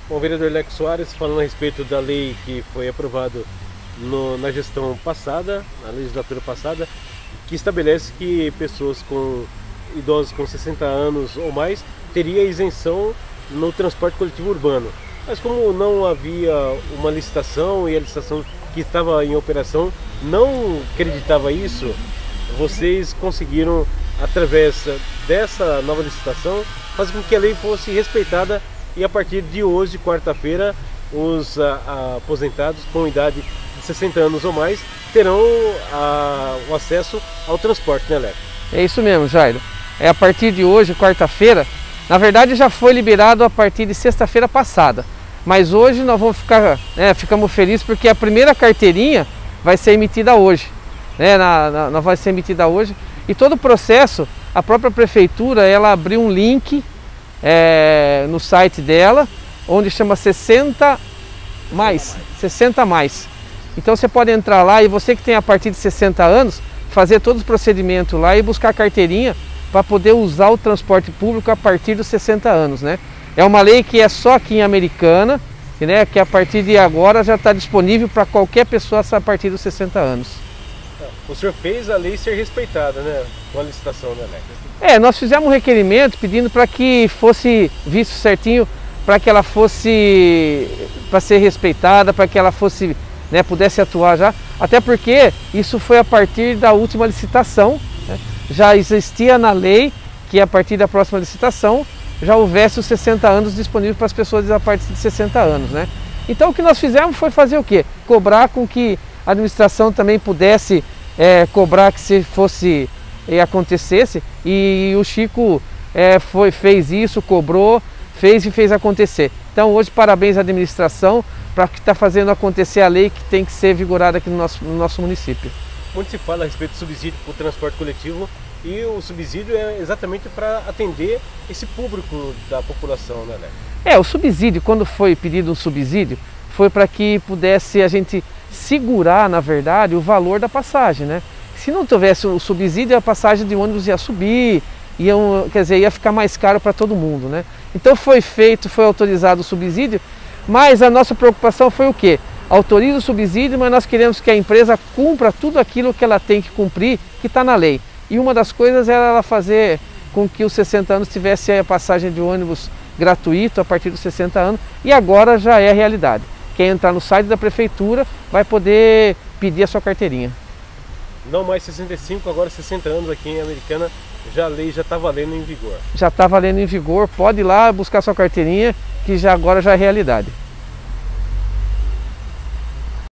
Bom, vereador Leco Soares, falando a respeito da lei que foi aprovada na gestão passada, na legislatura passada, que estabelece que pessoas idosos com 60 anos ou mais teria isenção no transporte coletivo urbano. Mas como não havia uma licitação e a licitação que estava em operação não acreditava isso, vocês conseguiram, através dessa nova licitação, fazer com que a lei fosse respeitada e a partir de hoje, quarta-feira, os aposentados com idade de 60 anos ou mais terão o acesso ao transporte, né, Leco? É isso mesmo, Jairo. A partir de hoje, quarta-feira, na verdade já foi liberado a partir de sexta-feira passada. Mas hoje nós vamos ficamos felizes porque a primeira carteirinha vai ser emitida hoje. Vai ser emitida hoje. E todo o processo, a própria prefeitura, ela abriu um link no site dela, onde chama 60 mais. Então você pode entrar lá e você que tem a partir de 60 anos, fazer todos os procedimentos lá e buscar a carteirinha para poder usar o transporte público a partir dos 60 anos, né? É uma lei que é só aqui em Americana, né, que a partir de agora já está disponível para qualquer pessoa a partir dos 60 anos. O senhor fez a lei ser respeitada, né, com a licitação, né, Leco? Nós fizemos um requerimento pedindo para que fosse visto certinho, para que ela fosse, para ser respeitada, para que ela fosse, né, pudesse atuar já, até porque isso foi a partir da última licitação, né? Já existia na lei que a partir da próxima licitação já houvesse os 60 anos disponíveis para as pessoas a partir de 60 anos, né? Então o que nós fizemos foi fazer o quê? Cobrar com que a administração também pudesse cobrar que se fosse acontecesse, e o Chico fez isso, cobrou, fez acontecer. Então hoje parabéns à administração para que está fazendo acontecer a lei que tem que ser vigorada aqui no nosso município. Muito se fala a respeito do subsídio para o transporte coletivo, e o subsídio é exatamente para atender esse público da população, né, Leco? O subsídio, quando foi pedido um subsídio, foi para que pudesse a gente segurar, na verdade, o valor da passagem, né? Se não tivesse o subsídio, a passagem de ônibus ia subir, ia ficar mais caro para todo mundo, né? Então foi autorizado o subsídio, mas a nossa preocupação foi o quê? Autoriza o subsídio, mas nós queremos que a empresa cumpra tudo aquilo que ela tem que cumprir, que está na lei. E uma das coisas era ela fazer com que os 60 anos tivesse a passagem de ônibus gratuito a partir dos 60 anos, e agora já é realidade. Quem entrar no site da prefeitura vai poder pedir a sua carteirinha. Não mais 65, agora 60 anos aqui em Americana, a lei já está valendo em vigor. Já está valendo em vigor, pode ir lá buscar sua carteirinha, que agora já é realidade.